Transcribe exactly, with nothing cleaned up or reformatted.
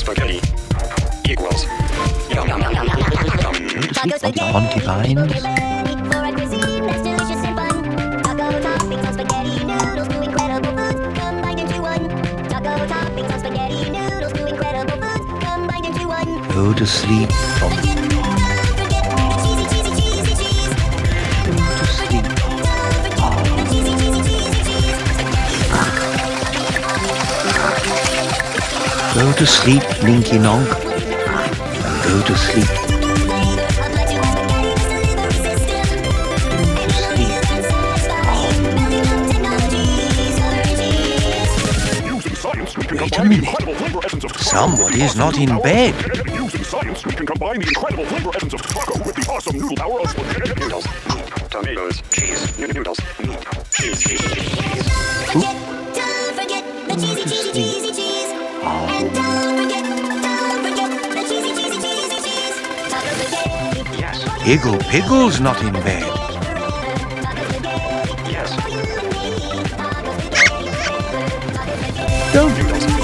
spaghetti equals yum yum yum yum yum yum yum. Go to sleep, Porcupines. Go to sleep, Tom. Go to sleep, Ninky Nonk. Go to sleep. Wait a minute. Somebody's not in bed. Using science, we can combine the incredible flavor essence of taco with the awesome noodle power of spaghetti. Noodles, tomatoes, cheese, noodles, cheese, cheese, cheese. Don't forget the cheesy, cheesy, cheesy cheese. And don't forget, don't forget the cheesy, cheesy, cheesy cheese. Taco spaghetti. Yes, Piggle Piggle's not in bed. yes. Don't Noodles,